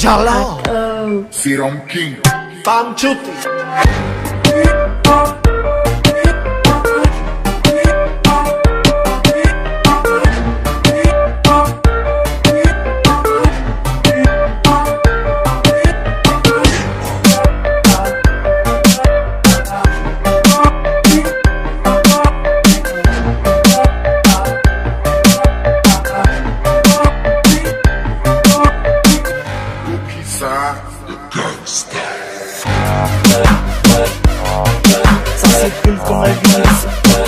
Chalo Sirom King Tam Chuti Ça circule comme un virus.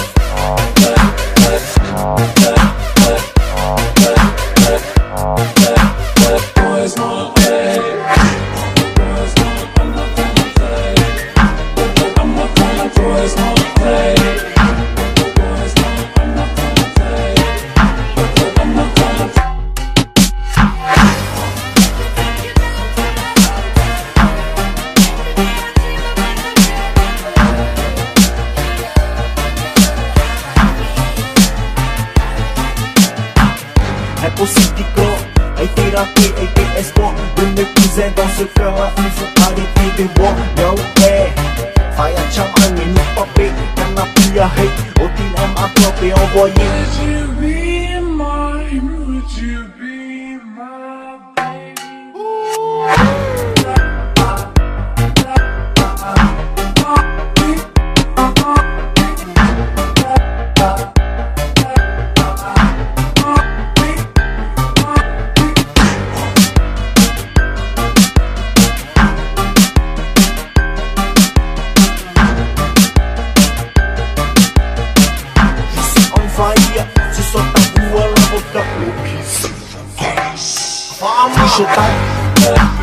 Impossible a été raté, a été espoir de mes cousins dans ce cœur à une fatalité des bois. Yo, hey, fire cham angin papé, karena punya hate, otin M atropé envoyé. Would you be mine? Would you be my baby? Ce soir ta boue à l'avocat. Fama